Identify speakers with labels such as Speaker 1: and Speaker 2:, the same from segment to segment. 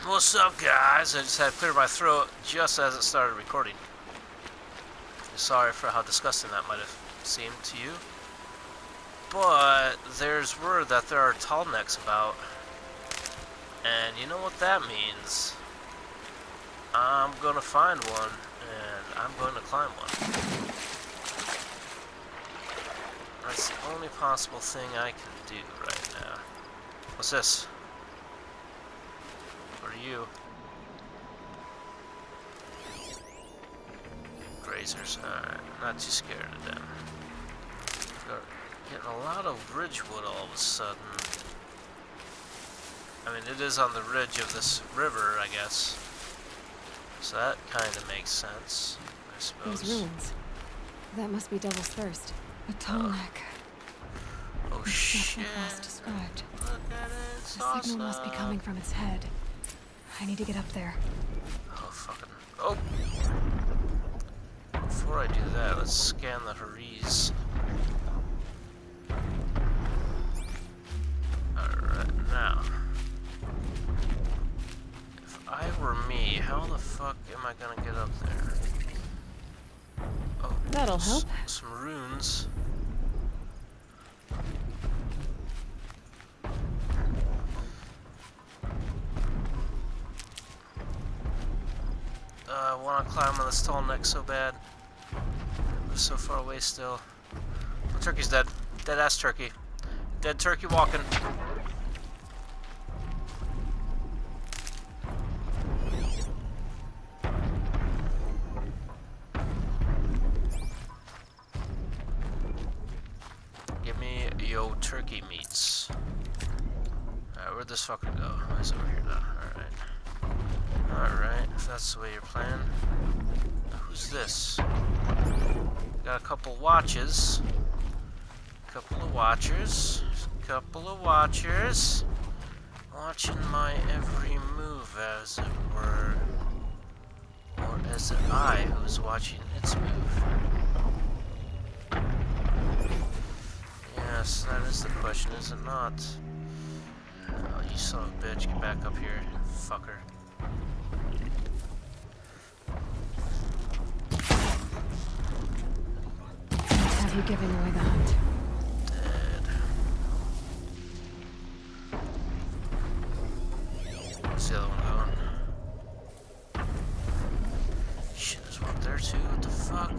Speaker 1: What's up, guys? I just had to clear my throat just as it started recording. Sorry for how disgusting that might have seemed to you. But there's word that there are tall necks about. And you know what that means. I'm gonna find one, and I'm going to climb one. That's the only possible thing I can do right now. What's this? What are you? Grazers. Alright, not too scared of them. We're getting a lot of ridgewood all of a sudden. I mean, it is on the ridge of this river, I guess. So that kind of makes sense, I suppose.
Speaker 2: Those ruins. That must be Devil's Thirst. A tall neck.
Speaker 1: Oh shit.
Speaker 2: Described.
Speaker 1: Look at it. It's
Speaker 2: The
Speaker 1: awesome.
Speaker 2: signal must be coming from its head. I need to get up there.
Speaker 1: Oh, fucking... Oh! Before I do that, let's scan the Horiz. Alright, now. If I were me, how the fuck am I gonna get up there? Oh,
Speaker 2: That'll help.
Speaker 1: Some runes. I want to climb on this tall neck so bad. We're so far away still. Oh, turkey's dead. Dead ass turkey. Dead turkey walking. Give me yo turkey meats. Alright, where'd this fucker go? He's over here now. Alright. Alright, if that's the way you're playing. Who's this? Got a couple watches. Couple of watchers. Couple of watchers. Watching my every move, as it were. Or is it I who's watching its move? Yes, that is the question, is it not? Oh, you son of a bitch, get back up here, fucker.
Speaker 2: Have you given away the hunt?
Speaker 1: Dead. Where's the other one going? Shit, there's one up there too, what the fuck?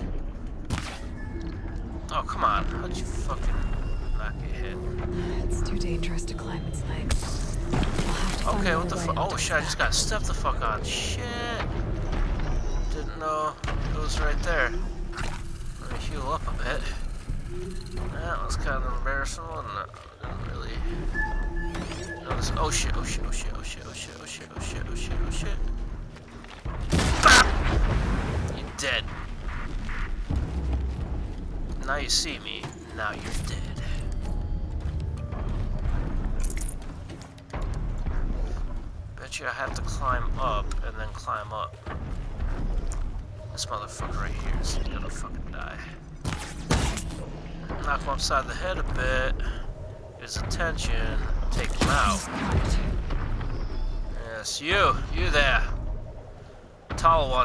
Speaker 1: Oh, come on, how'd you fucking not get hit?
Speaker 2: It's too dangerous to climb its legs. I'll have to find
Speaker 1: Okay, what
Speaker 2: another
Speaker 1: the
Speaker 2: way
Speaker 1: fuck?
Speaker 2: onto
Speaker 1: Oh
Speaker 2: its
Speaker 1: shit, I just
Speaker 2: back.
Speaker 1: got stepped the fuck on. Shit. Didn't know it was right there. Let me heal up a bit. That was kind of embarrassing, wasn't it? Didn't really notice. Oh shit, oh shit, oh shit, oh shit, oh shit, oh shit, oh shit, oh shit, oh shit. Ah! You're dead. Now you see me, now you're dead. Bet you I have to climb up and then climb up. This motherfucker right here is gonna fucking die. Knock him upside the head a bit. Get his attention. Take him out. Yes, you there. Tall one.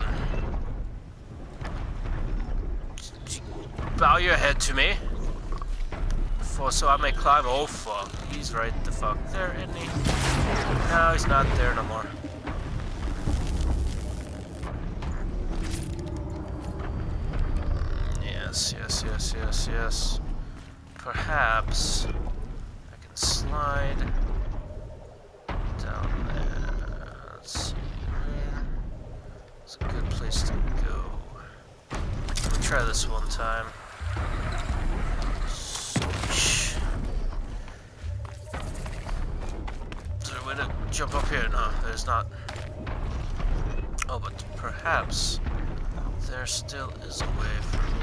Speaker 1: Bow your head to me. So I may climb. Oh fuck. He's right the fuck there, isn't he? No, he's not there no more. Yes, yes, yes, yes, yes. Perhaps I can slide down there. Let's see. It's a good place to go. Let me try this one time. Is there a way to jump up here? No, there's not. Oh, but perhaps there still is a way for me.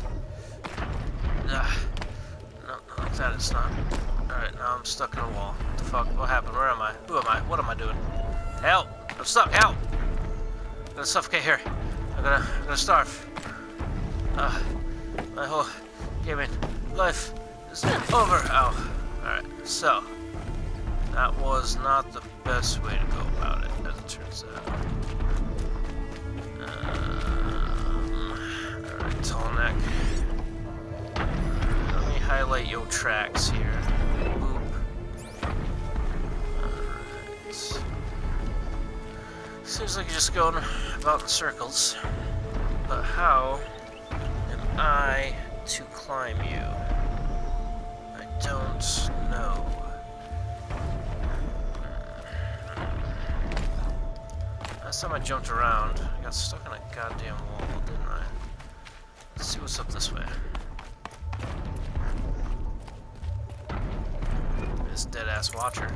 Speaker 1: No, not like that it's not. Alright, now I'm stuck in a wall. What the fuck? What happened? Where am I? Who am I? What am I doing? Help! I'm stuck! Help! I'm gonna suffocate here. I'm gonna starve. My whole gaming life is over. Ow. Alright, so that was not the best way to go about it, as it turns out. Alright, tall neck. Let me highlight your tracks here. Boop. Alright. Seems like you're just going about in circles. But how am I to climb you? I don't know. Last time I jumped around, I got stuck on a goddamn wall, didn't I? Let's see what's up this way. This dead-ass watcher.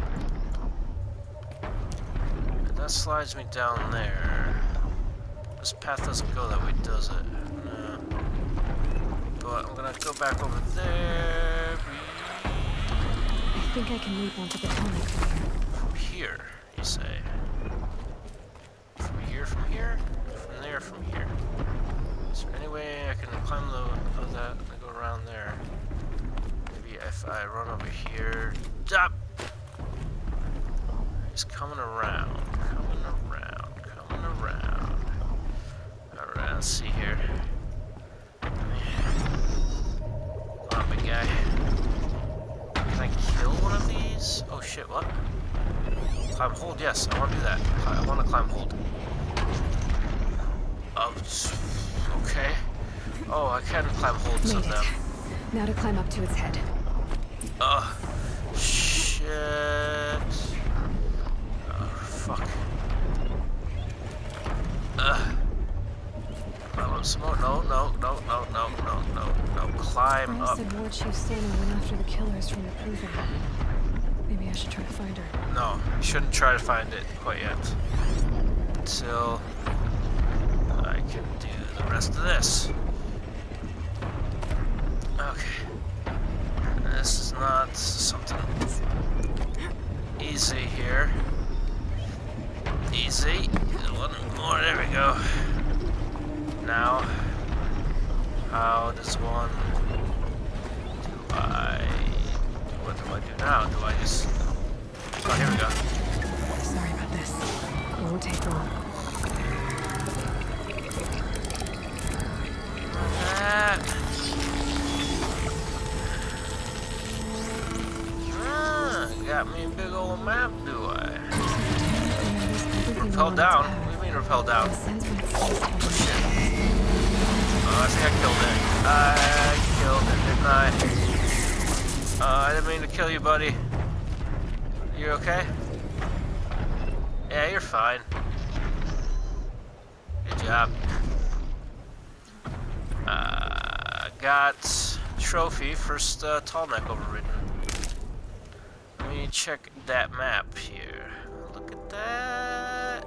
Speaker 1: And that slides me down there. This path doesn't go that way, does it? No. But I'm gonna go back over there.
Speaker 2: I think I can leap onto the tunnel from here.
Speaker 1: From here, you say? From here, from here? From there, from here. Is there any way I can climb that and go around there? Maybe if I run over here. Stop! He's coming around. Coming around. Coming around. Alright, let's see here. Come on, big guy. Can I kill one of these? Oh shit, what? Climb hold, yes, I want to do that. I want to climb hold. Okay. Oh, I can climb holds of them.
Speaker 2: Now to climb up to its head.
Speaker 1: Shit. Oh, fuck. Some more. No. Climb up.
Speaker 2: Said Ward Shannon went after the killers from the cruiser. Maybe I should try to find her.
Speaker 1: No, you shouldn't try to find it quite yet. Until I can do the rest of this. Okay. This is not something easy here. Easy. One more. There we go. Now, how does one... What do I do now? Do I just... Oh, here we go.
Speaker 2: Sorry about this. It won't take long. Got me a big old map, do I? Rappel down? What do you mean rappel down? Oh shit. Oh, I think I killed it, didn't I? I didn't mean to kill you, buddy. You okay? Yeah, you're fine. Good job. Got trophy, first tall neck overridden. Let me check that map here. Look at that.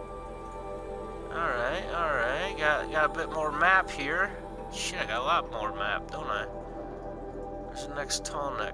Speaker 2: Alright. Got a bit more map here. Shit, I got a lot more map, don't I? Where's the next tall neck?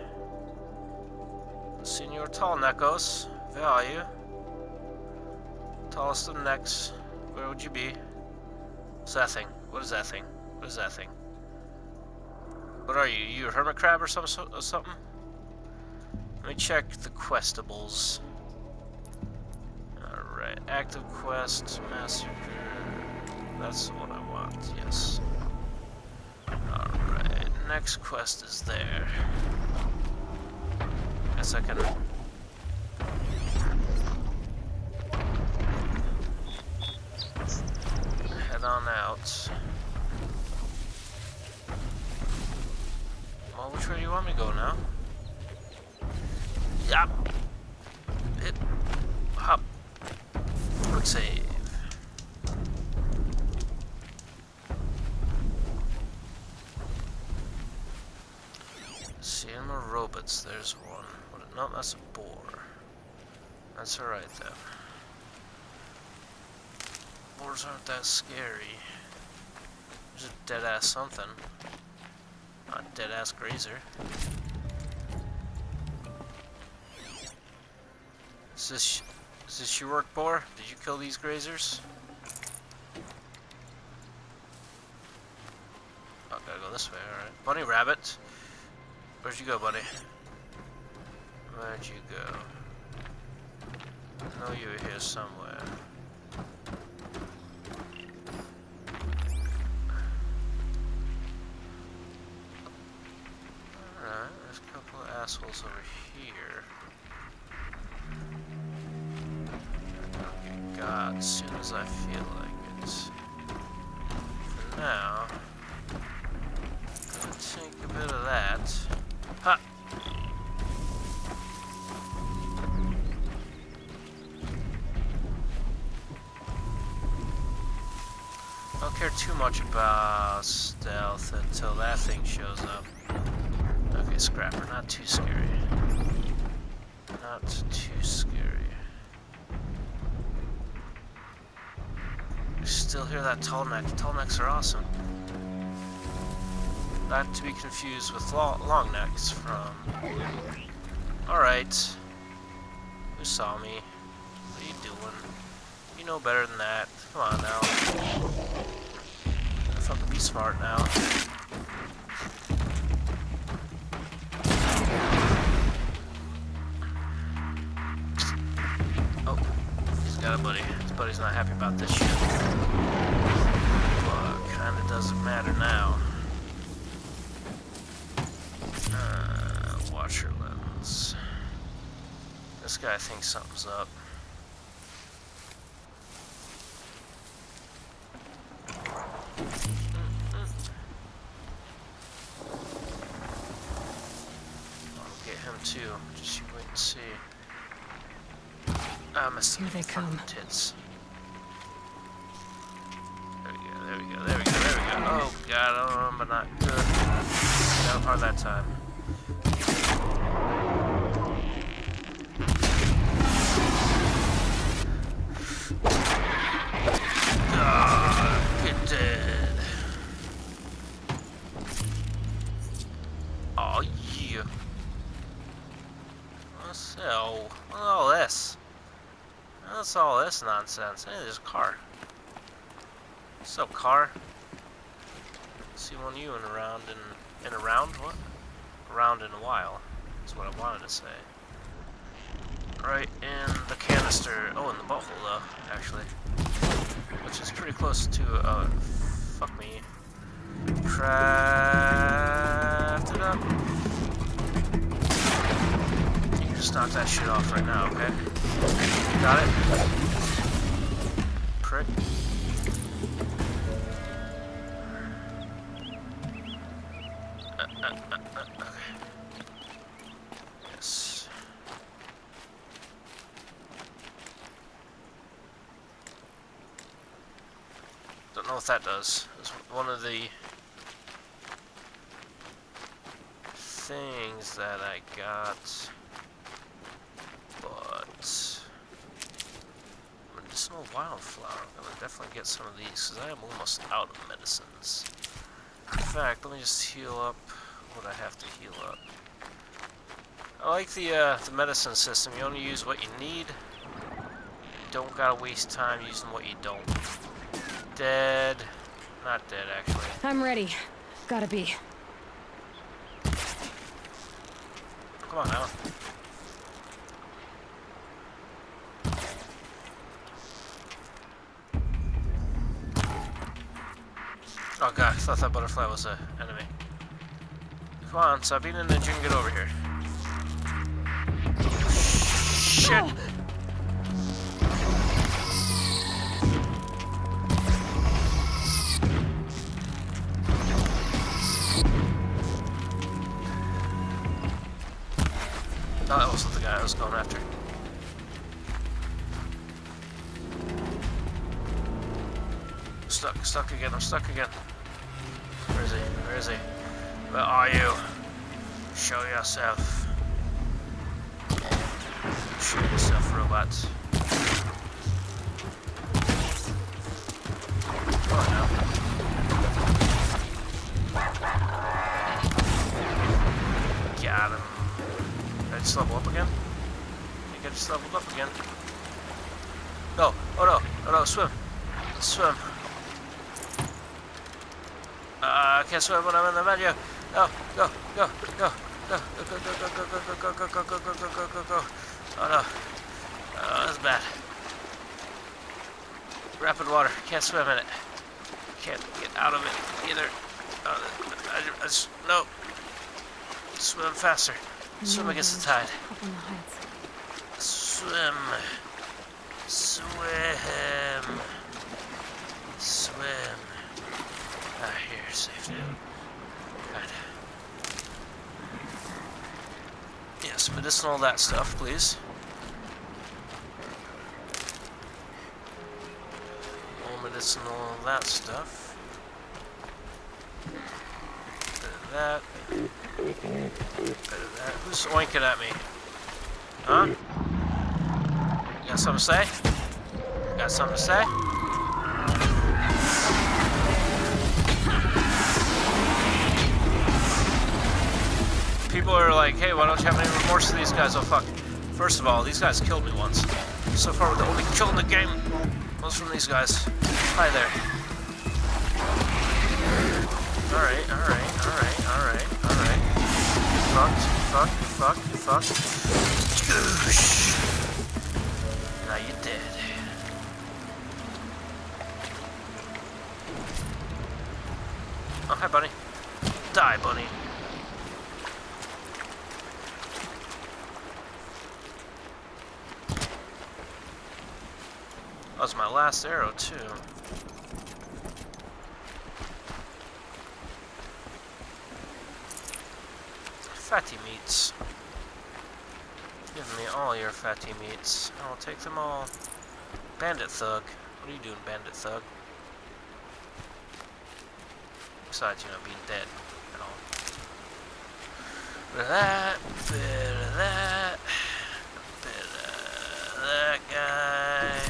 Speaker 2: Senor Tall Neckos, value. Tallest of necks. Where would you be? What's that thing? What is that thing? What is that thing? What are you? You a hermit crab or something? Let me check the questables. Alright, active quest, massacre. That's the one I want, yes. Alright, next quest is there. Guess I can... head on out. Well, which way do you want me to go now? Yup. Hit. Hop. Quick save. Cinema robots, there's one. No, that's a boar. That's alright then. Boars aren't that scary. There's a dead-ass something. Not a dead-ass grazer. Is this your work, boar? Did you kill these grazers? Oh, gotta go this way, alright. Bunny rabbit. Where'd you go, buddy? Where'd you go?
Speaker 1: know you were here somewhere. Alright, there's a couple of assholes over here. I'll get God as soon as I feel like it. For now, I'm gonna take a bit of that. Ha! Don't care too much about stealth until that thing shows up. Okay, Scrapper, not too scary. Not too scary. You still hear that tall neck? Tall necks are awesome. Not to be confused with long necks from... Alright. Who saw me? What are you doing? You know better than that. Come on now. Fucking be smart now. Oh, he's got a buddy. His buddy's not happy about this shit. But kinda doesn't matter now. Watcher lens. This guy thinks something's up. Too. Just you wait and see. I must have
Speaker 3: Here they come.
Speaker 1: Tits. There we go, there we go, there we go, there we go. Oh god, but not good. Got hard that time. Get dead. Oh yeah. So, what's all this? What's all this nonsense? Hey, there's a car. What's up, car? See one of you in around what? Around in a while. That's what I wanted to say. Right in the canister. Oh, in the butthole though, actually. Which is pretty close to fuck me. Craft it up. Just knock that shit off right now, okay? Got it? Prick. Okay. Yes. Don't know what that does. It's one of the things that I got. Medicinal wildflower. I'm gonna definitely get some of these because I am almost out of medicines. In fact, let me just heal up what I have to heal up. I like the medicine system. You only use what you need. You don't gotta waste time using what you don't. Dead. Not dead, actually.
Speaker 3: I'm ready. Gotta be.
Speaker 1: Come on now. Oh god, I thought that butterfly was an enemy. Come on, stop being a ninja and get over here. Shit! No, that wasn't the guy I was going after. Stuck again, I'm stuck again. Where is he? Where is he? Where are you? Show yourself. Show yourself, robots. Come on now. Got him. Did I just level up again? I think I just leveled up again. No, oh no, oh no, swim. Swim. I can't swim when I'm in the menu. No, go, go, go, go, go, go, go, go, go, go, go, go, go, go, go, go, go, go, go. Oh no. Oh, that's bad. Rapid water. Can't swim in it. Can't get out of it either. I just, no. Swim faster. Swim against the tide.
Speaker 3: Up on the heights.
Speaker 1: Swim. Swim. Swim. Ah, here, safe now. Good. Yes, medicinal that stuff, please. More medicinal that stuff. Bit of that. Bit of that. Who's oinking at me? Huh? You got something to say? Got something to say? People are like, hey, why don't you have any remorse to these guys? Oh, fuck. First of all, these guys killed me once. So far, the only kill in the game was from these guys. Hi there. Alright, alright, alright, alright, alright. You fucked. Goosh. Now you're dead. Oh, hi, bunny. Die, bunny. That was my last arrow, too. Fatty meats. Give me all your fatty meats. I'll take them all. Bandit Thug. What are you doing, Bandit Thug? Besides, you know, being dead and all. Bit of that, bit of that, bit of that guy.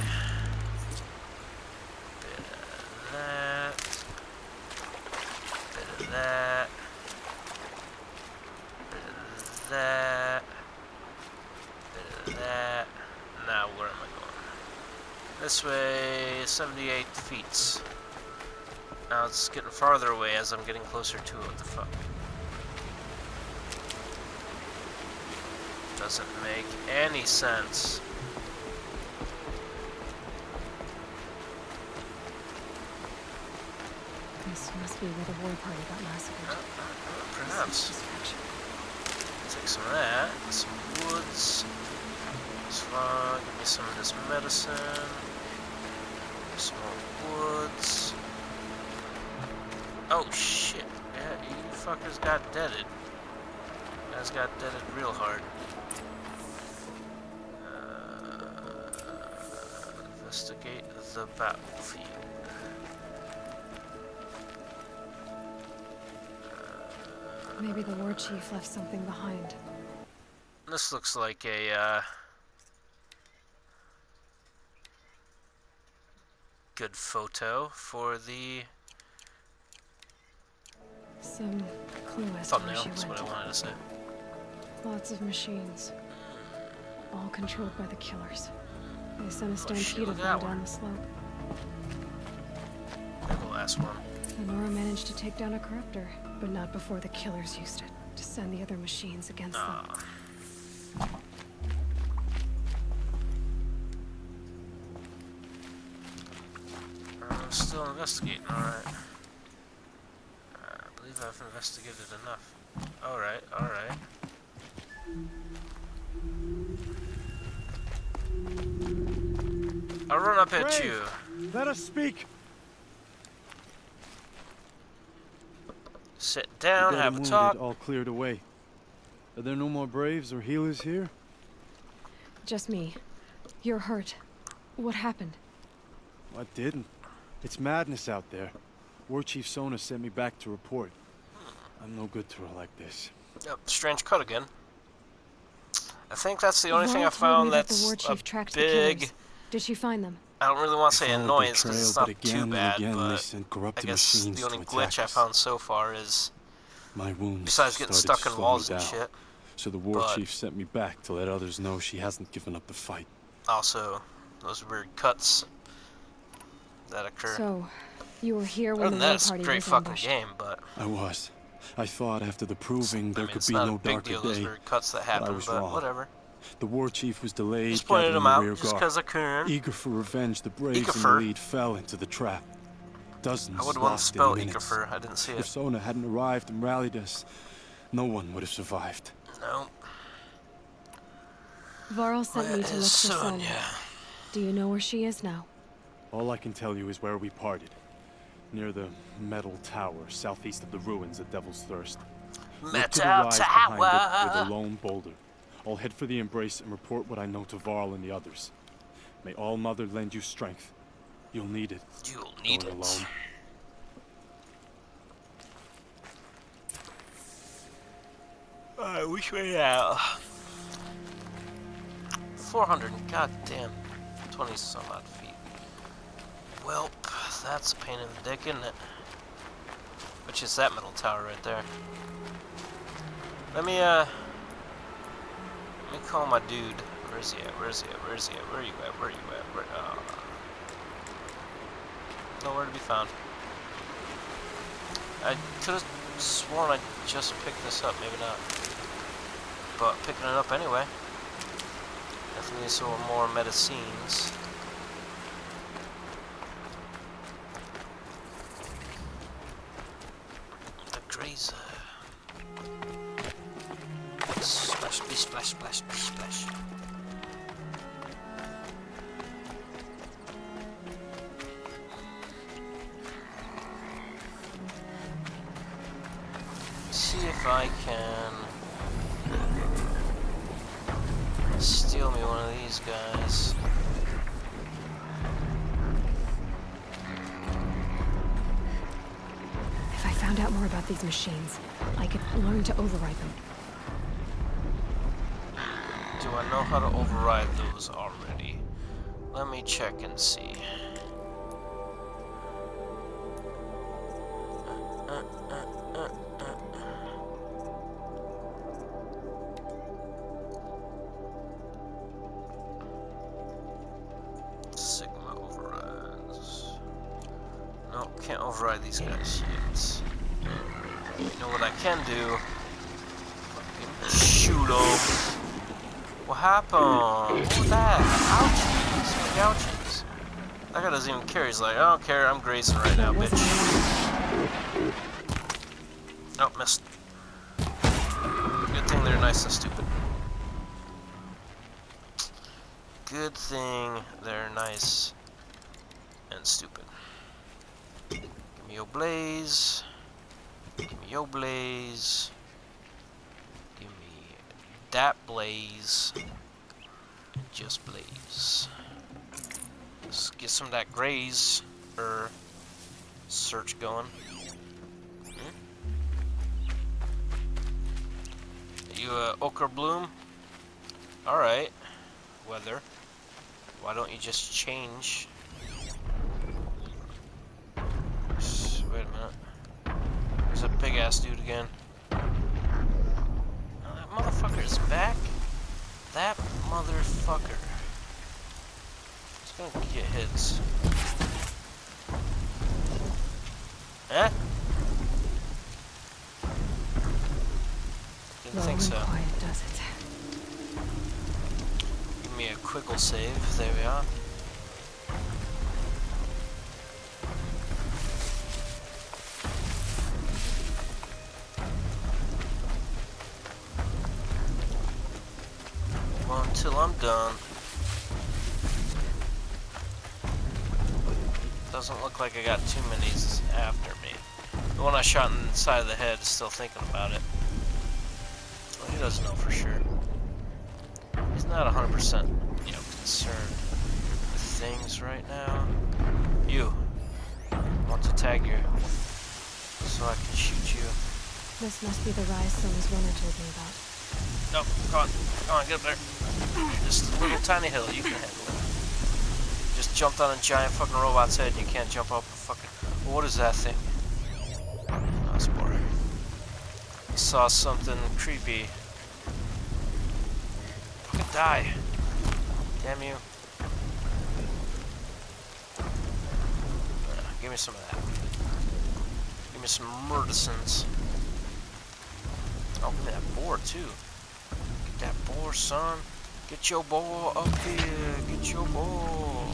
Speaker 1: That, bit of that, bit of that, bit of that. Now where am I going? This way, 78 feet. Now it's getting farther away as I'm getting closer to it. What the fuck? Doesn't make any sense.
Speaker 3: This must be where the war party got massacred.
Speaker 1: Perhaps. Take some of that, some woods. Give me some of this medicine. Some more woods. Oh shit! Yeah, you fuckers got deaded. You guys got deaded real hard. Investigate the battlefield.
Speaker 3: Maybe the war chief left something behind.
Speaker 1: This looks like a good photo for the
Speaker 3: Some clue as to where
Speaker 1: thumbnail.
Speaker 3: she
Speaker 1: That's what I
Speaker 3: went.
Speaker 1: wanted to say.
Speaker 3: Lots of machines, all controlled by the killers. They sent a
Speaker 1: shit,
Speaker 3: stampede
Speaker 1: look
Speaker 3: of
Speaker 1: at that
Speaker 3: them
Speaker 1: one.
Speaker 3: down the slope.
Speaker 1: And the last one.
Speaker 3: Lenora managed to take down a corruptor, but not before the killers used it to send the other machines against them.
Speaker 1: I'm still investigating, alright. I believe I've investigated enough. Alright, alright. I'll run up at
Speaker 2: Brave,
Speaker 1: you.
Speaker 2: Let us speak.
Speaker 1: Sit down,
Speaker 2: The dead
Speaker 1: have
Speaker 2: and
Speaker 1: a
Speaker 2: wounded
Speaker 1: talk.
Speaker 2: all cleared away. Are there no more Braves or healers here?
Speaker 3: Just me. You're hurt. What happened?
Speaker 2: I didn't. It's madness out there. War Chief Sona sent me back to report. I'm no good to her like this.
Speaker 1: Yep, strange cut again. I think that's the only thing I
Speaker 3: Laura told
Speaker 1: found
Speaker 3: me that
Speaker 1: that's
Speaker 3: the war
Speaker 1: a
Speaker 3: chief tracked the
Speaker 1: big...
Speaker 3: killers. Did she find them?
Speaker 1: I don't really want to say
Speaker 2: Followed their
Speaker 1: annoyance because
Speaker 2: trail,
Speaker 1: it's
Speaker 2: but
Speaker 1: not
Speaker 2: again
Speaker 1: too
Speaker 2: and
Speaker 1: bad,
Speaker 2: again they
Speaker 1: but
Speaker 2: sent
Speaker 1: I
Speaker 2: corrupted
Speaker 1: guess
Speaker 2: machines
Speaker 1: the only
Speaker 2: to
Speaker 1: glitch
Speaker 2: attack
Speaker 1: I
Speaker 2: us.
Speaker 1: found so far is,
Speaker 2: My wounds
Speaker 1: besides getting
Speaker 2: started
Speaker 1: stuck in
Speaker 2: to
Speaker 1: walls
Speaker 2: slow me
Speaker 1: and
Speaker 2: down.
Speaker 1: shit,
Speaker 2: So the war
Speaker 1: but-
Speaker 2: chief sent me back to let others know she hasn't given up the fight.
Speaker 1: also those weird cuts that occur.
Speaker 3: So, you were here
Speaker 1: Other
Speaker 3: when
Speaker 1: than
Speaker 3: the
Speaker 1: that,
Speaker 3: war
Speaker 1: it's a
Speaker 3: party
Speaker 1: great
Speaker 3: was
Speaker 1: fucking
Speaker 3: ambushed.
Speaker 1: game, but
Speaker 2: I was. I thought after the proving
Speaker 1: I
Speaker 2: there
Speaker 1: mean,
Speaker 2: could
Speaker 1: it's
Speaker 2: be
Speaker 1: not
Speaker 2: no
Speaker 1: a big
Speaker 2: darker
Speaker 1: deal, those
Speaker 2: day.
Speaker 1: weird cuts that
Speaker 2: but I
Speaker 1: happen,
Speaker 2: was
Speaker 1: but
Speaker 2: wrong.
Speaker 1: whatever.
Speaker 4: The war chief was delayed,
Speaker 1: Just pointed
Speaker 4: gathering
Speaker 1: him
Speaker 4: the
Speaker 1: out,
Speaker 4: rear
Speaker 1: just
Speaker 4: guard.
Speaker 1: because I can.
Speaker 4: Eager for revenge, the braves in the lead fell into the trap. Dozens
Speaker 1: I would want to
Speaker 4: lost
Speaker 1: spell
Speaker 4: in minutes.
Speaker 1: Eagerfer. I didn't see
Speaker 4: If
Speaker 1: it.
Speaker 4: Sona hadn't arrived and rallied us, no one would have survived.
Speaker 1: No.
Speaker 3: Varl sent me to look for Sonya.
Speaker 1: Sonya?
Speaker 3: Do you know where she is now?
Speaker 4: All I can tell you is where we parted. Near the metal tower, southeast of the ruins at Devil's Thirst. Look to the
Speaker 1: Metal
Speaker 4: rise behind it
Speaker 1: Tower!
Speaker 4: with a lone boulder. I'll head for the Embrace and report what I know to Varl and the others. May All Mother lend you strength. You'll need it.
Speaker 1: You'll need
Speaker 4: Going
Speaker 1: it.
Speaker 4: alone.
Speaker 1: Alright, which way out? 400, goddamn, 20 some odd feet. Welp, that's a pain in the dick, isn't it? Which is that metal tower right there. Let me call my dude. Where is he at? Where is he at? Where is he at? Where are you at? Where are you at? Where, nowhere to be found. I could have sworn I just picked this up, maybe not. But picking it up anyway. Definitely some more medicines. The grazer. Splash, splash, splash, splash, splash. See if I can steal me one of these guys.
Speaker 3: If I found out more about these machines, I could learn to override them.
Speaker 1: Do I know how to override those already? Let me check and see. Sigma overrides. No, can't override these guys yet. You know what I can do? Fucking shoot them. What happened? What was that? Ouchies. Ouchies. That guy doesn't even care. He's like, I don't care. I'm grazing right now, bitch. Oh, missed. Good thing they're nice and stupid. Good thing they're nice and stupid. Give me your blaze. Give me your blaze. Give me that blaze. And just blaze. Let's get some of that graze search going. You ochre bloom? Alright. Weather. Why don't you just change? Wait a minute. There's a big ass dude again. Oh, that motherfucker is back. That motherfucker. He's gonna get hits. Eh? Didn't think so.
Speaker 3: Quiet does it.
Speaker 1: Give me a quickle save. There we are. Well, until I'm done. Doesn't look like I got too many after me. The one I shot in the side of the head is still thinking about it. Well, he doesn't know for sure. He's not 100%, concerned with things right now. You. I want to tag you so I can shoot you.
Speaker 3: This must be the rise Sona's runner told me about.
Speaker 1: No, come on, get up there. Just a little tiny hill, you can handle it. Just jumped on a giant fucking robot's head and you can't jump up a fucking... What is that thing? Oh, that's boring. I saw something creepy. Fucking die. Damn you. Give me some of that. Give me some medicines. Oh, give me that boar too. Get that boar, son. Get your boy up here. Get your boy.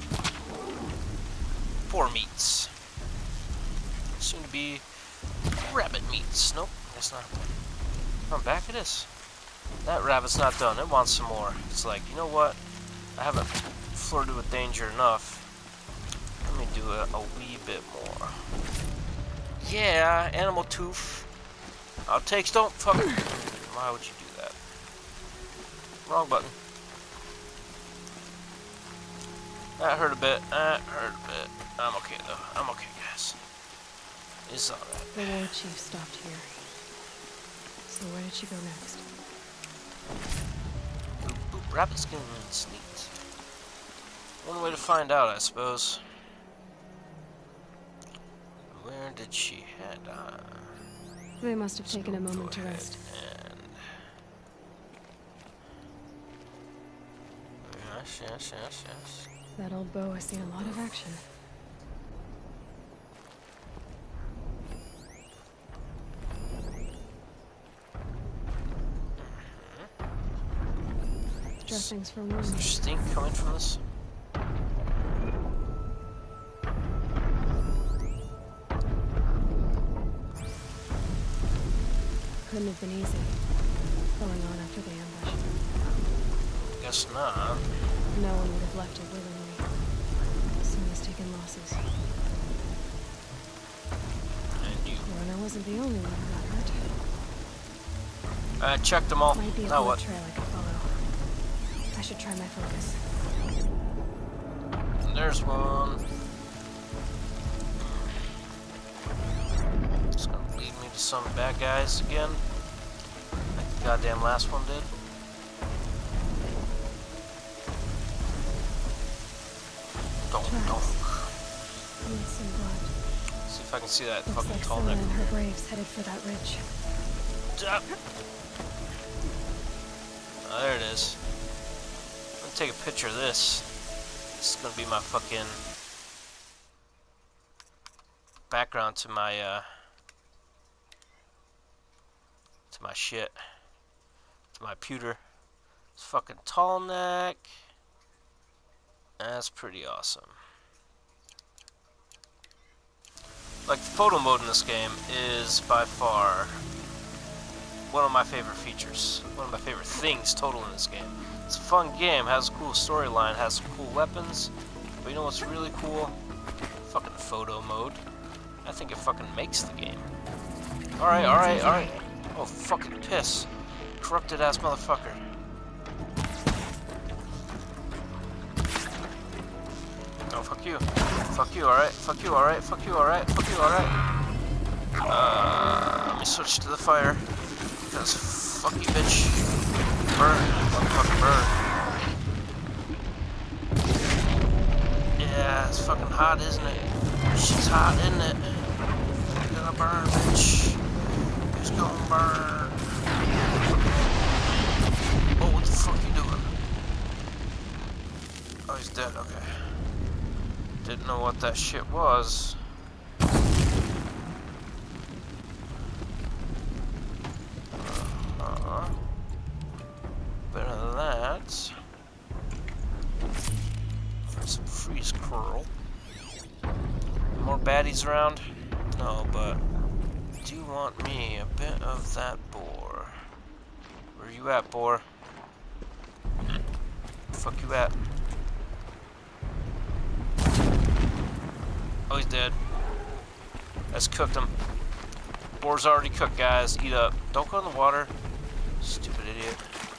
Speaker 1: 4 meats. Soon to be rabbit meats. Nope, it's not. Come back it is. That rabbit's not done. It wants some more. It's like, you know what? I haven't flirted with danger enough. Let me do it a wee bit more. Yeah, animal tooth. Outtakes, don't fuck. Why would you do that? Wrong button. That hurt a bit. That hurt a bit. I'm okay though. I'm okay, guys. It's alright.
Speaker 3: The war chief stopped here. So where did she go next?
Speaker 1: Boop, boop. Rabbit skin sneaked. One way to find out, I suppose. Where did she head?
Speaker 3: They must have taken a moment to rest.
Speaker 1: And yes.
Speaker 3: That old bow has seen a lot of action. Dressings from
Speaker 1: Is there
Speaker 3: wounds.
Speaker 1: stink coming from this?
Speaker 3: Couldn't have been easy. Going on after the ambush.
Speaker 1: Guess not.
Speaker 3: No one would have left it willingly. Someone's taken losses.
Speaker 1: And you.
Speaker 3: Lorna wasn't the only one who got hurt.
Speaker 1: I checked them all.
Speaker 3: Might be a
Speaker 1: Now
Speaker 3: blood
Speaker 1: what?
Speaker 3: trail I could follow. I should try my focus.
Speaker 1: There's one. It's gonna lead me to some bad guys again. Like the goddamn last one did. Don't.
Speaker 3: Need some blood.
Speaker 1: See if I can see that
Speaker 3: Looks
Speaker 1: fucking
Speaker 3: like
Speaker 1: tall
Speaker 3: someone
Speaker 1: neck.
Speaker 3: and her braves headed for that ridge.
Speaker 1: Oh, there it is. I'm gonna take a picture of this. This is gonna be my fucking background to my shit. To my pewter. It's fucking tall neck. That's pretty awesome. Like, the photo mode in this game is by far one of my favorite features. One of my favorite things total in this game. It's a fun game, has a cool storyline, has some cool weapons. But you know what's really cool? Fucking photo mode. I think it fucking makes the game. Alright. Oh, fucking piss. Corrupted ass motherfucker. Oh, fuck you. Fuck you, alright. Fuck you, alright. Fuck you, alright. Fuck you, alright. Let me switch to the fire. Because fuck you, bitch. Burn. Motherfucker, burn. Yeah, it's fucking hot, isn't it? Shit's hot, isn't it? You're gonna burn, bitch. It's gonna burn. Oh, what the fuck you doing? Oh, he's dead, okay. Didn't know what that shit was. Better than that. Some freeze curl. More baddies around? No, but do you want me a bit of that boar? Where you at, boar? Fuck you at? Oh, he's dead. Let's cook him. Boar's already cooked, guys. Eat up. Don't go in the water. Stupid idiot.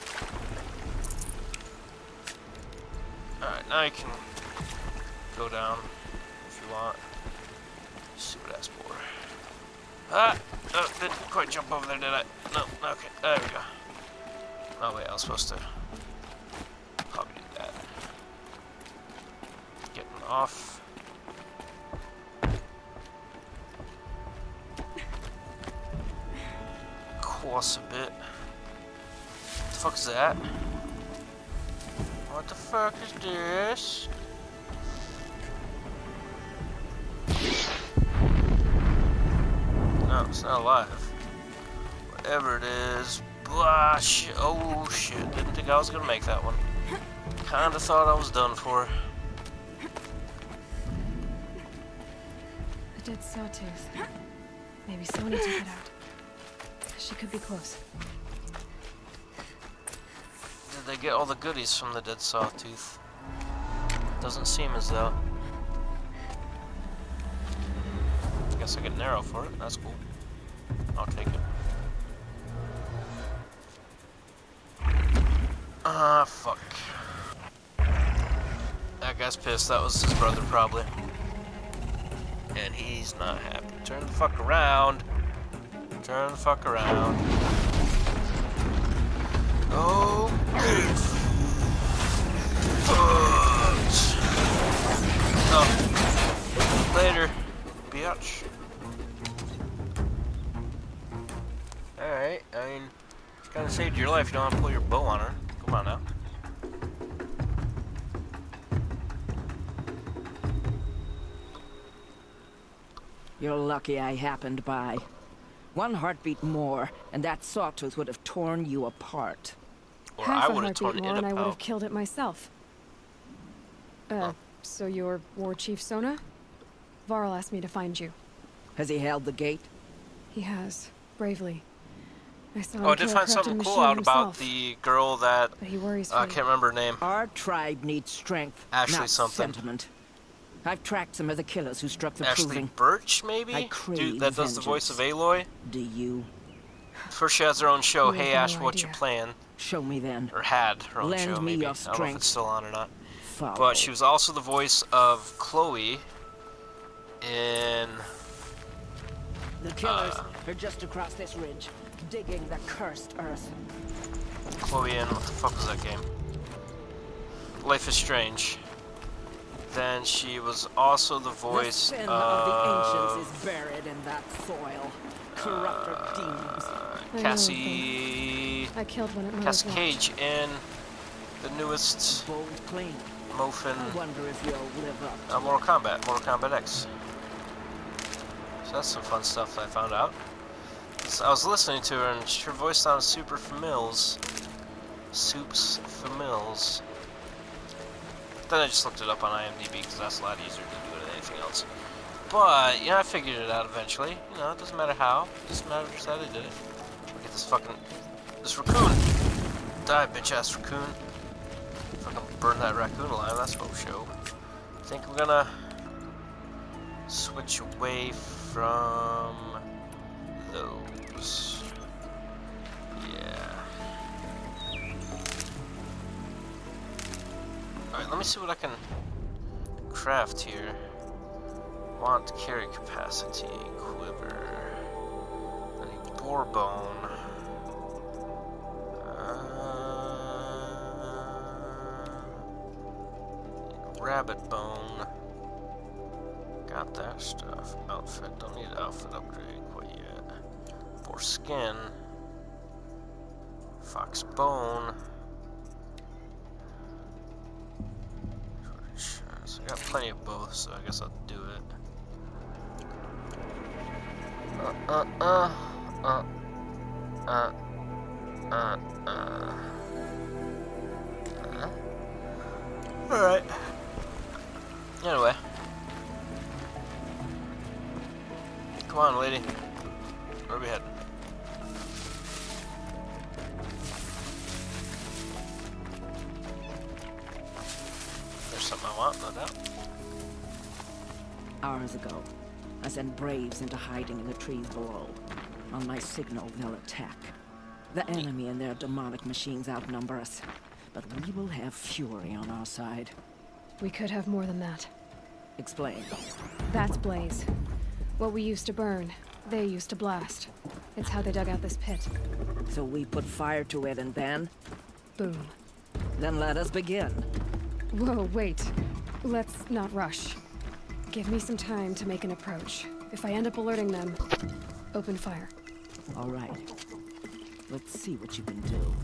Speaker 1: Alright, now you can go down if you want. Stupid ass boar. Ah! Oh, didn't quite jump over there, did I? No, okay. There we go. Oh, wait, I was supposed to probably do that. Getting off. Course a bit. What the fuck is that? What the fuck is this? No, it's not alive. Whatever it is, boom. Gosh, oh shit, didn't think I was gonna make that one. Kinda thought I was done for.
Speaker 3: A dead sawtooth. Maybe Sona took it out. She could be close.
Speaker 1: Did they get all the goodies from the dead sawtooth? Doesn't seem as though. Guess I get an arrow for it, that's cool. I'll take it. Ah, fuck. That guy's pissed. That was his brother, probably. And he's not happy. Turn the fuck around. Turn the fuck around. Oh, oh. Later, biatch. Alright, I mean, kind of saved your life. You don't want to pull your bow on her. Come on now.
Speaker 5: You're lucky I happened by. One heartbeat more, and that sawtooth would have torn you apart.
Speaker 1: Or
Speaker 3: Half
Speaker 1: I would have torn
Speaker 3: heartbeat
Speaker 1: it
Speaker 3: more and I would
Speaker 1: apart.
Speaker 3: have killed it myself. So you're War Chief Sona? Varl asked me to find you.
Speaker 5: Has he held the gate?
Speaker 3: He has, bravely. I saw him
Speaker 1: Oh, I did
Speaker 3: kill a
Speaker 1: find
Speaker 3: Krypton
Speaker 1: something cool
Speaker 3: machine
Speaker 1: out about
Speaker 3: himself,
Speaker 1: the girl that
Speaker 3: but he worries for
Speaker 1: I
Speaker 3: you.
Speaker 1: can't remember her name.
Speaker 5: Our tribe needs strength,
Speaker 1: Ashley
Speaker 5: not
Speaker 1: something.
Speaker 5: sentiment. I've tracked some of the killers who struck the
Speaker 1: Ashley
Speaker 5: proving.
Speaker 1: Birch, maybe?
Speaker 5: I crave
Speaker 1: Dude, that does the voice of Aloy.
Speaker 5: Do you?
Speaker 1: First, she has her own show.
Speaker 3: You
Speaker 1: Hey,
Speaker 3: have
Speaker 1: Ash,
Speaker 3: no
Speaker 1: what you
Speaker 3: idea.
Speaker 1: playing?
Speaker 5: Show me then.
Speaker 1: Or had her own
Speaker 5: Lend
Speaker 1: show,
Speaker 5: me
Speaker 1: maybe.
Speaker 5: your
Speaker 1: I don't know if
Speaker 5: strength.
Speaker 1: it's still on or not.
Speaker 5: Follow.
Speaker 1: But she was also the voice of Chloe in...
Speaker 5: The killers are just across this ridge, digging the cursed earth.
Speaker 1: Chloe in... What the fuck was that game? Life is Strange. Then she was also the voice
Speaker 5: the sin
Speaker 1: of...
Speaker 5: of the ancients is buried in that soil. Corrupted demons.
Speaker 3: I know
Speaker 1: Cassie...
Speaker 3: I killed one at Mother's
Speaker 1: Cassie
Speaker 3: Watch.
Speaker 1: Cage in the newest
Speaker 5: Bold claim.
Speaker 1: Mofin
Speaker 5: I wonder if you'll live up to
Speaker 1: Mortal Kombat X. So that's some fun stuff that I found out. So I was listening to her and her voice sounded super familiar. Soups familiars. Then I just looked it up on IMDb because that's a lot easier to do than anything else. But, yeah, I figured it out eventually. You know, it doesn't matter how. It doesn't matter just how they did it. Look at this fucking... this raccoon! Die, bitch-ass raccoon. Fucking burn that raccoon alive, that's what we show. I think we're gonna... switch away from... those. Yeah. Alright, let me see what I can craft here. Want carry capacity, quiver. I need boar bone. Rabbit bone. Got that stuff. Outfit. Don't need outfit upgrade quite yet. Boar skin. Fox bone. So I got plenty of both, so I guess I'll do it. Alright. Anyway. Come on, lady. Where are we heading? There's something I want, no doubt.
Speaker 5: Hours ago, I sent Braves into hiding in the trees below. On my signal, they'll attack. The enemy and their demonic machines outnumber us, but we will have fury on our side.
Speaker 3: We could have more than that.
Speaker 5: Explain.
Speaker 3: That's Blaze. What we used to burn, they used to blast. It's how they dug out this pit.
Speaker 5: So we put fire to it and then?
Speaker 3: Boom.
Speaker 5: Then let us begin.
Speaker 3: Whoa, wait. Let's not rush. Give me some time to make an approach. If I end up alerting them, open fire.
Speaker 5: All right. Let's see what you can do.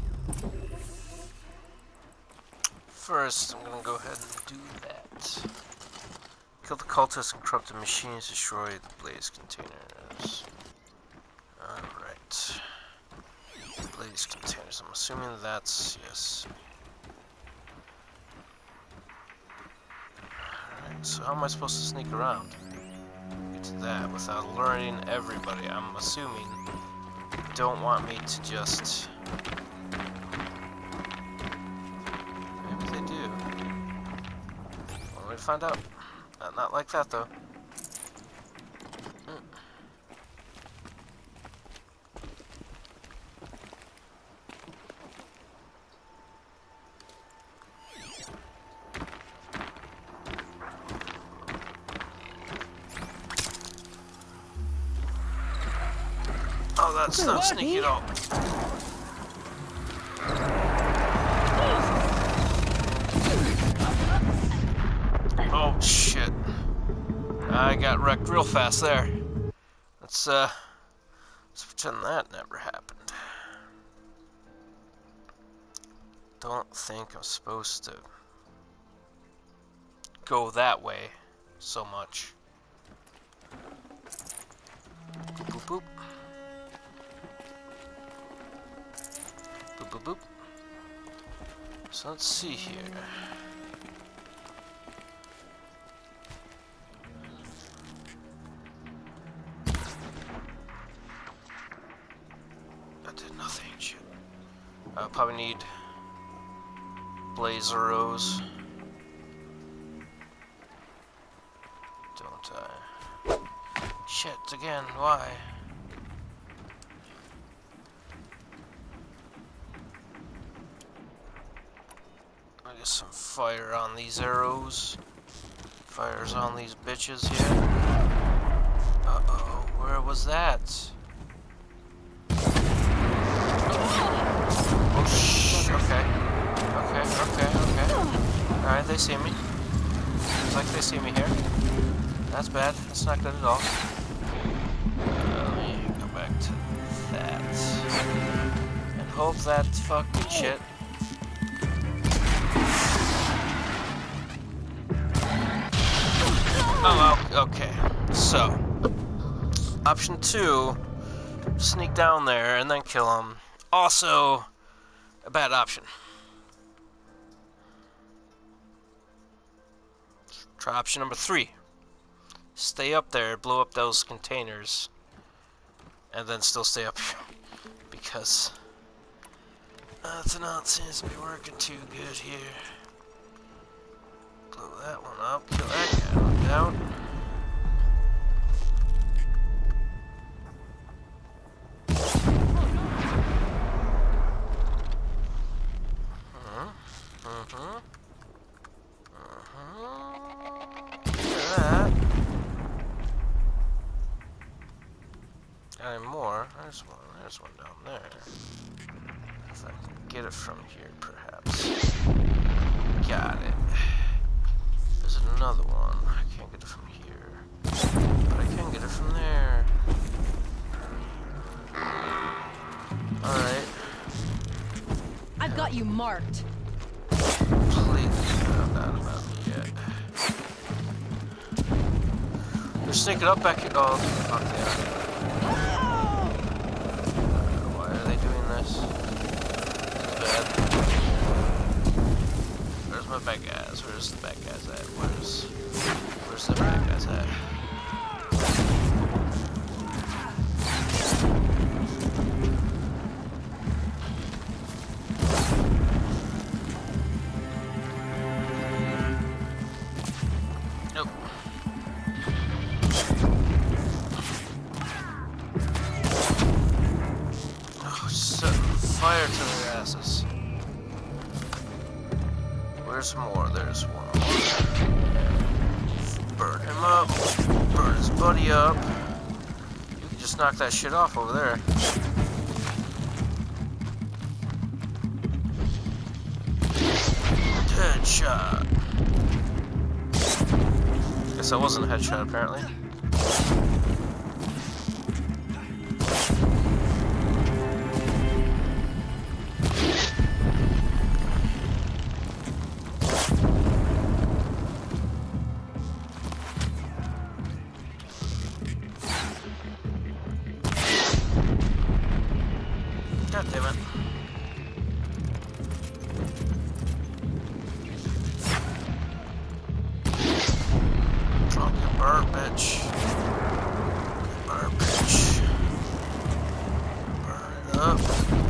Speaker 1: First, I'm gonna go ahead and do that. Kill the cultists and corrupted machines, destroy the blaze containers. Alright. Blaze these containers. I'm assuming that's... yes. Alright, so how am I supposed to sneak around? Get to that without alerting everybody. I'm assuming you don't want me to just... maybe they do. One way to find out. Not like that, though. Oh, that's not sneaky at all. Oh, shit. I got wrecked real fast there. Let's pretend that never happened. Don't think I'm supposed to go that way so much. Boop, boop. Boop, boop, boop. So let's see here. That did nothing, shit. I'll probably need blaze arrows. Don't I? Shit, again, why? I guess some fire on these arrows. Fires on these bitches here. Uh-oh, where was that? Oh, shh, okay. Okay. Alright, they see me. Looks like they see me here. That's bad. That's not good at all. Let me go back to that. And hope that fucking shit. Oh, okay. So, option 2, sneak down there and then kill him. Also, a bad option. Try option number 3. Stay up there, blow up those containers, and then still stay up here. Because that not seems to be working too good here. Blow that one up, kill that guy, no doubt. Any more? There's one down there. If I can get it from here, perhaps. Got it. There's another one. I can't get it from here. But I can get it from there. Alright.
Speaker 3: I've got you marked.
Speaker 1: Completely found out about me yet. They're sneaking up back here. Oh, fuck yeah. Why are they doing this? This is bad. Where's my bad guys? Where's the bad guys at? Where's the bad guys at? Nope. Oh, set fire to their asses. Where's more? There's one. Burn him up. Burn his buddy up. You can just knock that shit off over there. Headshot. Guess that wasn't a headshot, apparently. God damn it. Burn, bitch. Burn, bitch. Burn it up.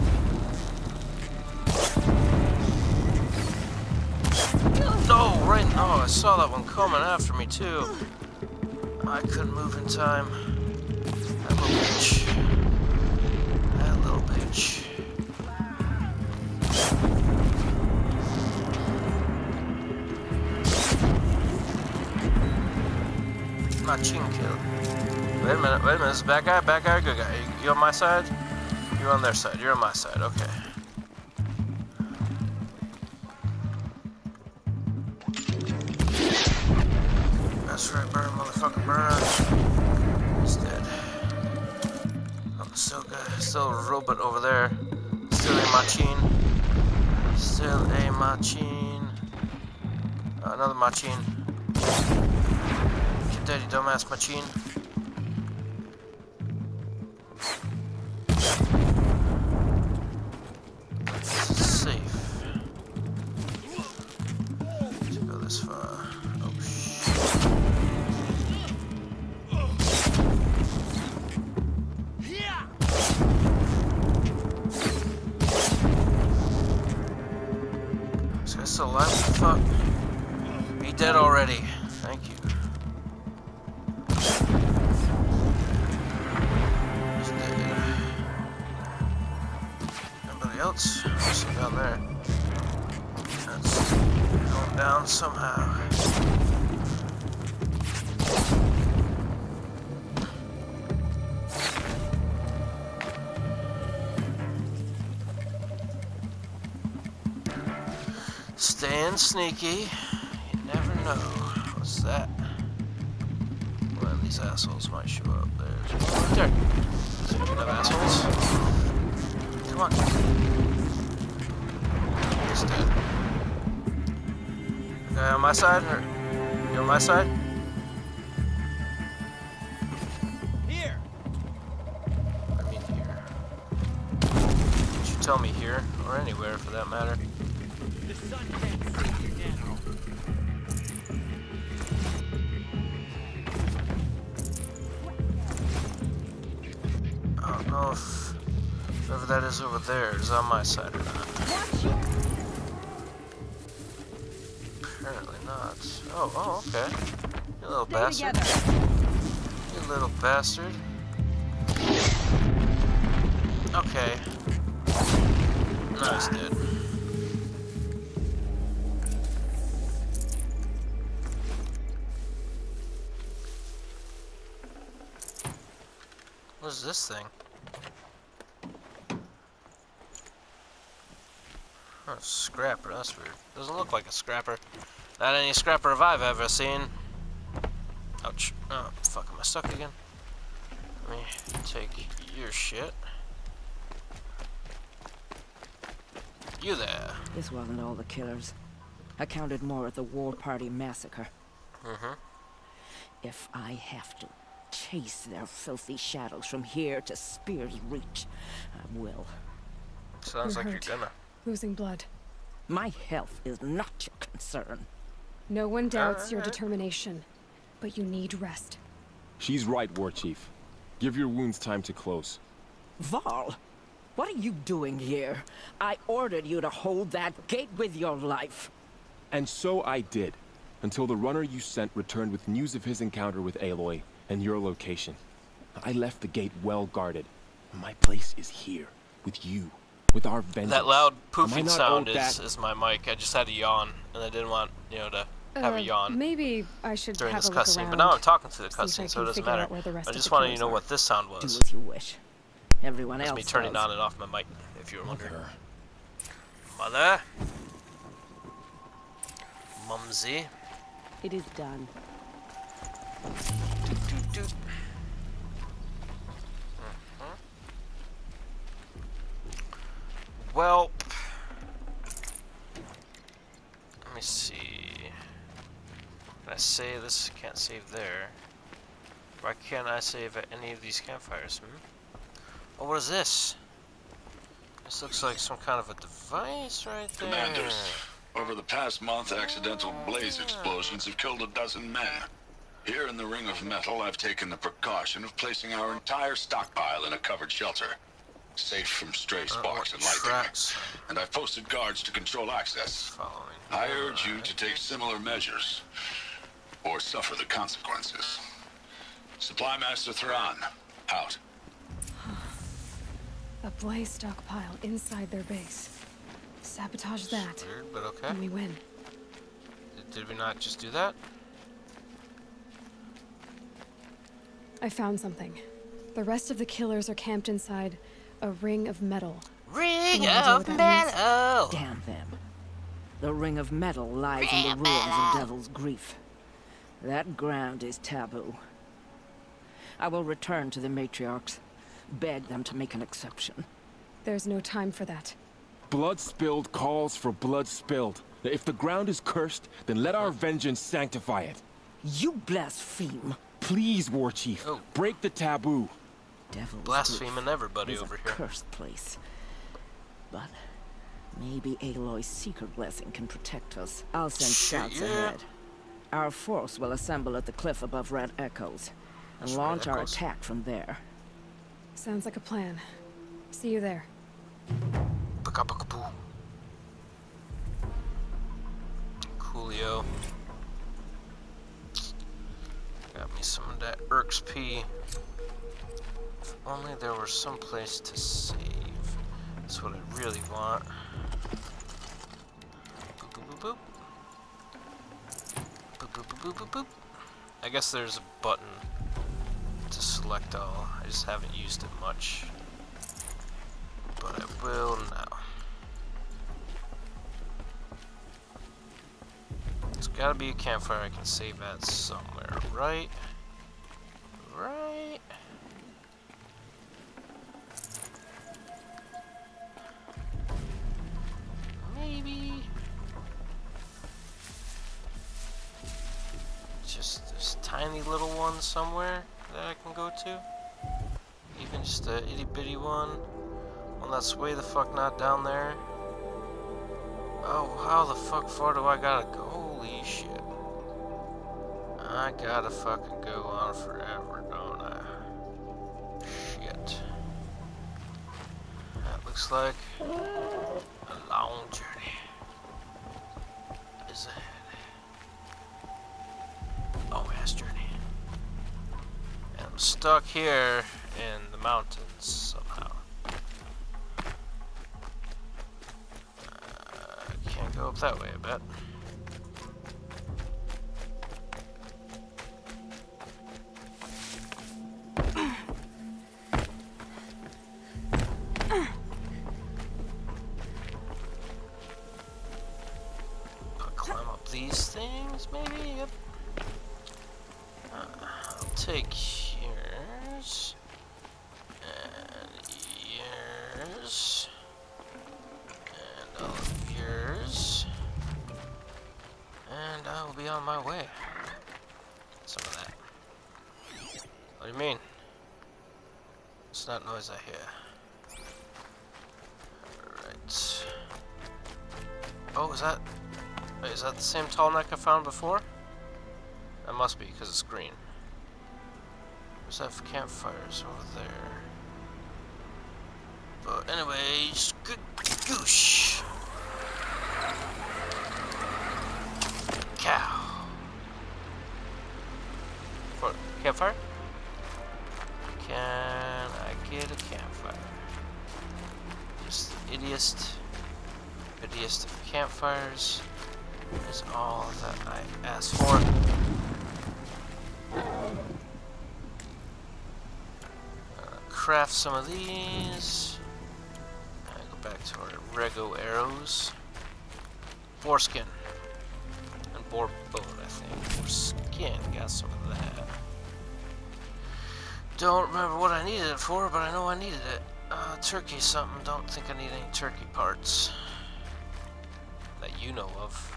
Speaker 1: No, right. Oh, I saw that one coming after me too. I couldn't move in time. That little bitch. That little bitch. Machin kill. Wait a minute, this is bad guy, good guy. You on my side? You're on their side, you're on my side, okay. That's right, burn, motherfucker, burn. He's dead. Oh, still a robot over there. Still a Machin. Still a Machin. Another Machin. Daddy dumbass Machin. This is safe. To go this far. Oh shit. This guy's still alive? What the fuck? He dead already. Thank you. Else, still down there. That's going down somehow. Staying sneaky. You never know. What's that? One of these assholes might show up. There's one right there. Speaking of assholes. Come on. He's dead. Okay, on my side, or you on my side?
Speaker 2: Here.
Speaker 1: I mean here. You should tell me here, or anywhere for that matter.
Speaker 2: The sun can't see you now.
Speaker 1: I don't know if whoever that is over there is on my side or not. Apparently not. Oh, okay. You little bastard. You little bastard. Okay. No, he's dead. What is this thing? Oh, scrapper, that's weird. Doesn't look like a scrapper. Not any scrapper I've ever seen. Ouch. Oh, fuck, am I stuck again? Let me take your shit. You there.
Speaker 5: This wasn't all the killers. I counted more at the War Party massacre.
Speaker 1: Mm-hmm.
Speaker 5: If I have to chase their filthy shadows from here to Spear's Reach, I will.
Speaker 1: Sounds
Speaker 3: You're
Speaker 1: like
Speaker 3: hurt.
Speaker 1: you're gonna.
Speaker 3: Losing blood.
Speaker 5: My health is not your concern.
Speaker 3: No one doubts your determination, but you need rest.
Speaker 6: She's right, War Chief. Give your wounds time to close.
Speaker 5: Varl, what are you doing here? I ordered you to hold that gate with your life.
Speaker 6: And so I did, until the runner you sent returned with news of his encounter with Aloy and your location. I left the gate well guarded. My place is here, with you, with our vengeance.
Speaker 1: That loud
Speaker 6: Am I
Speaker 1: poofing
Speaker 6: not
Speaker 1: sound
Speaker 6: owed that?
Speaker 1: is my mic. I just had a yawn, and I didn't want, to have a yawn
Speaker 3: Maybe I should
Speaker 1: during
Speaker 3: have
Speaker 1: this
Speaker 3: a look
Speaker 1: cutscene.
Speaker 3: around.
Speaker 1: But now I'm talking through the
Speaker 3: See if I
Speaker 1: cutscene, so
Speaker 3: can
Speaker 1: it doesn't
Speaker 3: figure
Speaker 1: matter.
Speaker 3: out where the rest
Speaker 1: I
Speaker 3: of
Speaker 1: just
Speaker 3: the
Speaker 1: wanted you to
Speaker 3: killers
Speaker 1: know
Speaker 3: are.
Speaker 1: what this sound
Speaker 5: Do
Speaker 1: was.
Speaker 5: as you wish. Everyone
Speaker 1: That's
Speaker 5: else
Speaker 1: me turning
Speaker 5: does.
Speaker 1: on and off my mic, if you were wondering. Mother? Mumsy?
Speaker 5: It is done.
Speaker 1: Doot, doot, doot. Well, let me see. Can I save this? Can't save there. Why can't I save at any of these campfires? Oh, what is this? This looks like some kind of a device right there.
Speaker 7: Commanders, over the past month, accidental blaze explosions have killed 12 men. Here in the Ring of Metal, I've taken the precaution of placing our entire stockpile in a covered shelter, safe from stray sparks and lightning.
Speaker 1: Tracks.
Speaker 7: And I've posted guards to control access.
Speaker 1: Following.
Speaker 7: I urge you to take similar measures, or suffer the consequences. Supply Master Thran, out.
Speaker 3: A blaze stockpile inside their base. Sabotage that,
Speaker 1: Weird, but okay.
Speaker 3: and we win.
Speaker 1: Did we not just do that?
Speaker 3: I found something. The rest of the killers are camped inside a ring of metal.
Speaker 1: Ring
Speaker 3: No idea
Speaker 1: of
Speaker 3: what that means.
Speaker 1: metal!
Speaker 5: Damn them. The Ring of Metal lies in the ruins of Devil's Grief. That ground is taboo. I will return to the matriarchs, beg them to make an exception.
Speaker 3: There's no time for that.
Speaker 6: Blood spilled calls for blood spilled. If the ground is cursed, then let our vengeance sanctify it.
Speaker 5: You blaspheme.
Speaker 6: Please, War Chief,
Speaker 1: Oh.
Speaker 5: break
Speaker 6: the taboo.
Speaker 5: Devil's
Speaker 1: Blaspheming
Speaker 5: Grief
Speaker 1: everybody
Speaker 5: is
Speaker 1: over
Speaker 5: a
Speaker 1: here.
Speaker 5: cursed place. But maybe Aloy's secret blessing can protect us. I'll send
Speaker 1: Shit,
Speaker 5: scouts
Speaker 1: yeah.
Speaker 5: ahead. Our force will assemble at the cliff above Red Echoes and
Speaker 1: Red
Speaker 5: launch our
Speaker 1: Echoes?
Speaker 5: attack from there.
Speaker 3: Sounds like a plan. See you there.
Speaker 1: Baka-baka-boo. Coolio. Got me some of that XP. If only there were some place to save. That's what I really want. Boop, boop, boop, boop. Boop, boop, boop, boop, boop, boop. I guess there's a button to select all. I just haven't used it much. But I will now. There's gotta be a campfire I can save at somewhere, right? Right? Maybe. Just this tiny little one somewhere that I can go to. Even just a itty bitty one. One that's way the fuck not down there. Oh, how the fuck far do I gotta go? Holy shit. I gotta fucking go on forever, don't I? Shit. That looks like a long journey is ahead. Long ass journey. And I'm stuck here in the mountains somehow. Can't go up that way, I bet. I'll climb up these things, maybe? Yep. I'll take yours. And yours. And all of yours. And I will be on my way. Some of that. What do you mean? It's not noise I hear. Alright. Oh, is that... Wait, is that the same tall neck I found before? That must be, because it's green. There's that campfires over there. But anyways, good goosh. Cow. For campfire? Can I get a campfire? Just the ittiest of campfires is all that I asked for. Craft some of these. Go back to our Rego arrows. Foreskin. And boar bone, I think. Foreskin, got some of that. Don't remember what I needed it for, but I know I needed it. Turkey something, don't think I need any turkey parts. That you know of.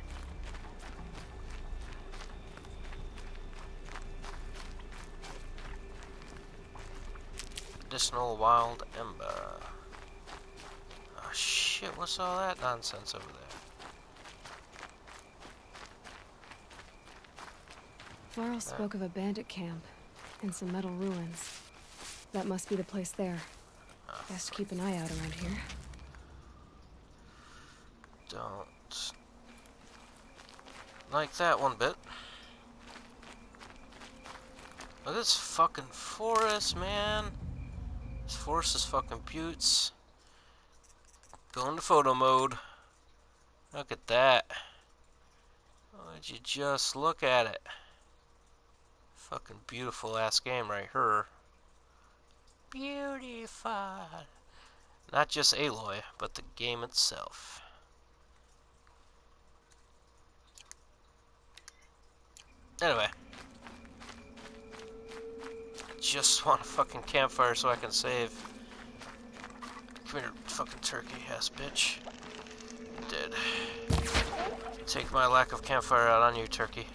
Speaker 1: Medicinal wild ember. Oh shit, what's all that nonsense over there?
Speaker 3: Laurel spoke of a bandit camp and some metal ruins. That must be the place there. Best keep an eye out around here.
Speaker 2: Don't like that one bit. Look at this fucking forest, man. This forest is fucking beauts. Go into photo mode. Look at that. Would you just look at it? Fucking beautiful ass game right here. Beautiful. Not just Aloy, but the game itself. Anyway. I just want a fucking campfire so I can save. Come here, fucking turkey ass bitch. Dead. Take my lack of campfire out on you, turkey.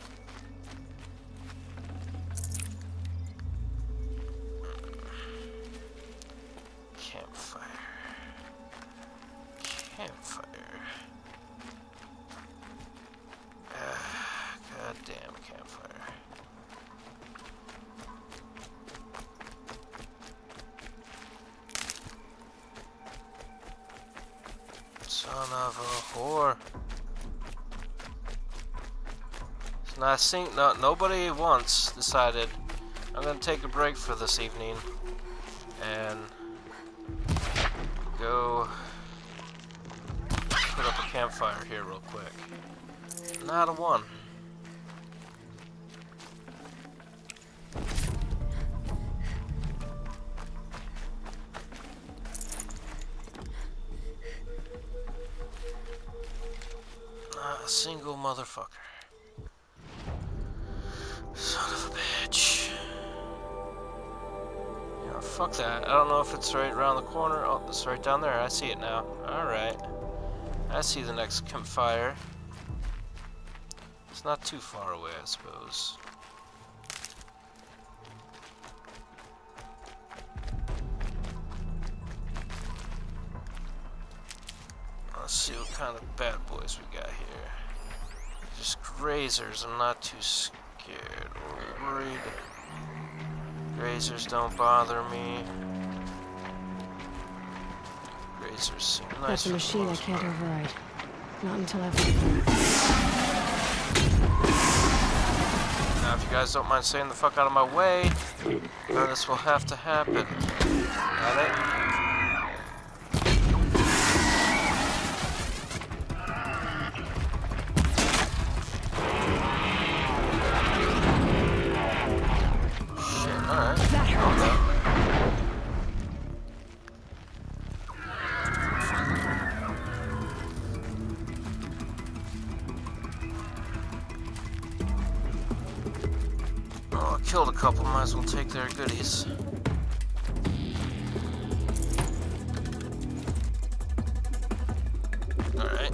Speaker 2: Campfire. Campfire. Goddamn campfire. Son of a whore. Now I think nobody once decided I'm gonna take a break for this evening and go put up a campfire here real quick. Not a one. Not a single motherfucker. Son of a bitch. Yeah, fuck that. I don't know if it's right around the corner. Oh, it's right down there. I see it now. Alright. I see the next campfire. It's not too far away, I suppose. Let's see what kind of bad boys we got here. Just grazers. I'm not too scared or worried. Grazers don't bother me. Grazers seem nice.
Speaker 3: That's a machine I can't override. Not until after.
Speaker 2: Now, if you guys don't mind staying the fuck out of my way, this will have to happen. Got it? Killed a couple, might as well take their goodies. Alright.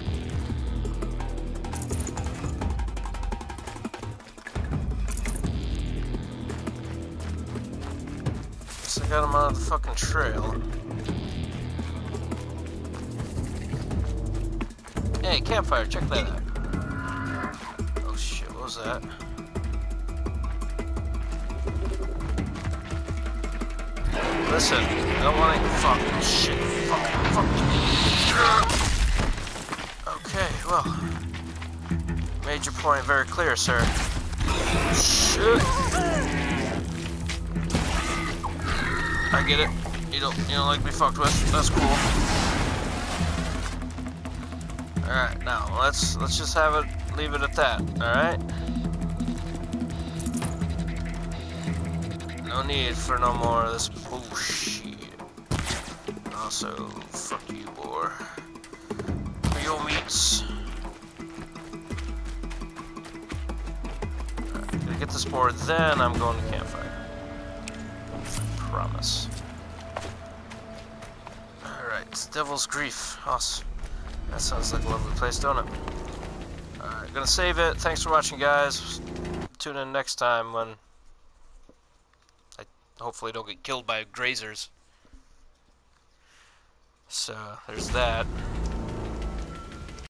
Speaker 2: Guess I got him out of the fucking trail. Hey, campfire, check that out. Oh shit, what was that? Listen, I don't want any fucking shit. Okay, well. Made your point very clear, sir. Shit. I get it. You don't like me fucked with. That's cool. Alright, now let's just leave it at that, alright? No need for no more of this bullshit. Also, fuck you, boy. For your meats. Alright, gonna get this board, then I'm going to campfire. Promise. Alright, Devil's Grief. Awesome. That sounds like a lovely place, don't it? Alright, gonna save it. Thanks for watching, guys. Tune in next time when hopefully don't get killed by grazers. So, there's that.